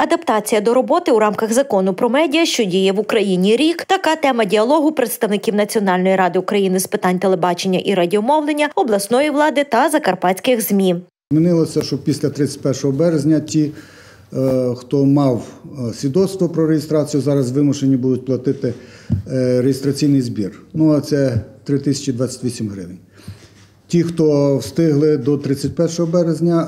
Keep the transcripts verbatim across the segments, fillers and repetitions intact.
Адаптація до роботи у рамках закону про медіа, що діє в Україні рік. Така тема діалогу представників Національної ради України з питань телебачення і радіомовлення, обласної влади та закарпатських ЗМІ. Змінилося, що після тридцять першого березня ті, хто мав свідоцтво про реєстрацію, зараз вимушені будуть платити реєстраційний збір. Ну, а це три тисячі двадцять вісім гривень. Ті, хто встигли до тридцять першого березня,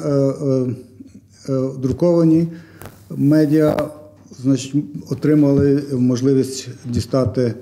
друковані медіа, значить, отримали можливість дістати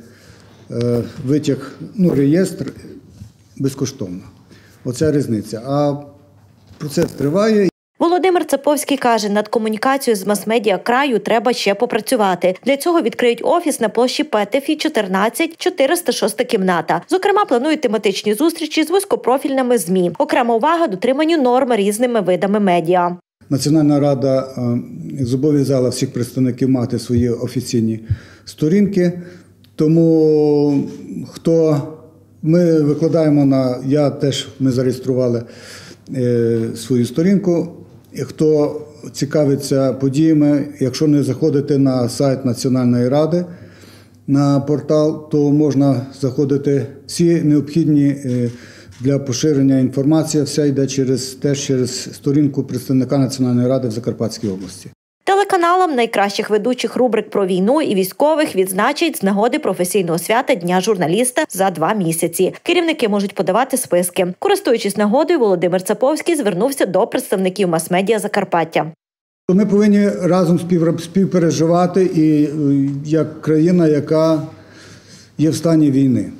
витяг, ну, реєстр безкоштовно. Оця різниця. А процес триває. Володимир Цаповський каже, над комунікацією з мас-медіа краю треба ще попрацювати. Для цього відкриють офіс на площі Петефі, чотирнадцять, чотириста шоста кімната. Зокрема, планують тематичні зустрічі з вузькопрофільними ЗМІ. Окрема увага дотриманню норм різними видами медіа. Національна рада зобов'язала всіх представників мати свої офіційні сторінки, тому хто ми викладаємо на, я теж, ми зареєстрували свою сторінку, хто цікавиться подіями, якщо не заходити на сайт Національної ради, на портал, то можна заходити всі необхідні для поширення інформації, вся йде через, теж через сторінку представника Національної ради в Закарпатській області. Телеканалам найкращих ведучих рубрик про війну і військових відзначать з нагоди професійного свята Дня журналіста за два місяці. Керівники можуть подавати списки. Користуючись нагодою, Володимир Цаповський звернувся до представників мас-медіа Закарпаття. Ми повинні разом співпереживати і як країна, яка є в стані війни.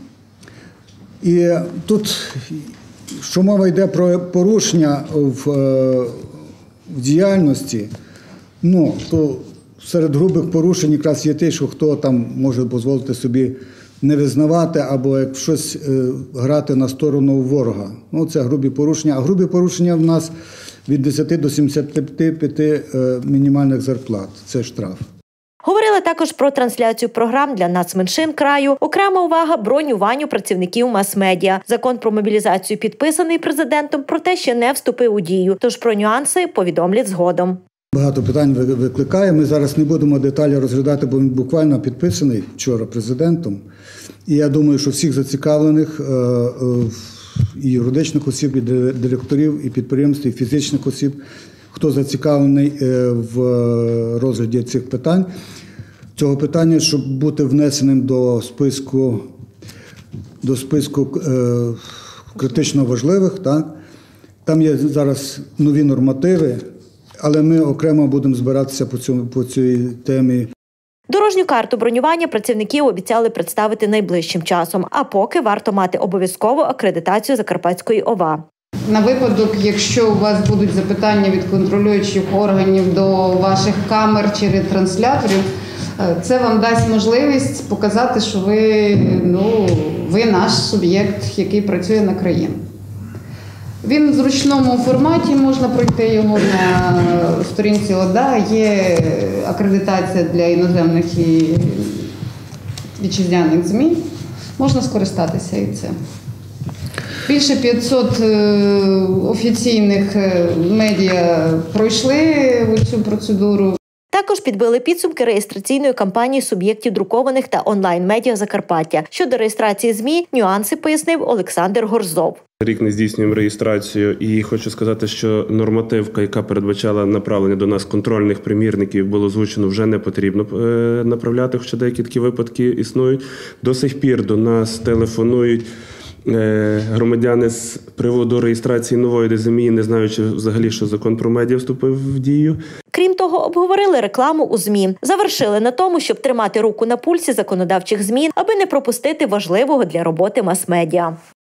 І тут, що мова йде про порушення в, в діяльності, ну, то серед грубих порушень якраз є те, що хто там може дозволити собі не визнавати або як щось е, грати на сторону ворога. Ну, це грубі порушення. А грубі порушення в нас від десяти до сімдесяти п'яти е, мінімальних зарплат. Це штраф. Говорили також про трансляцію програм для нацменшин краю. Окрема увага – бронюванню працівників мас-медіа. Закон про мобілізацію підписаний президентом, проте ще не вступив у дію. Тож про нюанси повідомлять згодом. Багато питань викликає. Ми зараз не будемо деталі розглядати, бо він буквально підписаний вчора президентом. І я думаю, що всіх зацікавлених і юридичних осіб, і директорів, і підприємств, і фізичних осіб, хто зацікавлений в розгляді цих питань, цього питання, щоб бути внесеним до списку, до списку критично важливих. Так? Там є зараз нові нормативи, але ми окремо будемо збиратися по цьому, по цій темі. Дорожню карту бронювання працівників обіцяли представити найближчим часом, а поки варто мати обов'язкову акредитацію Закарпатської ОВА. На випадок, якщо у вас будуть запитання від контролюючих органів до ваших камер чи ретрансляторів, це вам дасть можливість показати, що ви, ну, ви наш суб'єкт, який працює на країну. Він в зручному форматі, можна пройти його на сторінці ОДА, є акредитація для іноземних і вітчизняних ЗМІ, можна скористатися і цим. Більше п'ятсот офіційних медіа пройшли цю процедуру. Також підбили підсумки реєстраційної кампанії суб'єктів друкованих та онлайн-медіа Закарпаття. Щодо реєстрації ЗМІ, нюанси пояснив Олександр Горзов. Рік не здійснюємо реєстрацію і хочу сказати, що нормативка, яка передбачала направлення до нас контрольних примірників, було озвучено, вже не потрібно направляти, хоча деякі такі випадки існують. До сих пір до нас телефонують громадяни з приводу реєстрації нової ЗМІ, не знаючи взагалі, що закон про медіа вступив в дію. Крім того, обговорили рекламу у ЗМІ. Завершили на тому, щоб тримати руку на пульсі законодавчих змін, аби не пропустити важливого для роботи мас-медіа.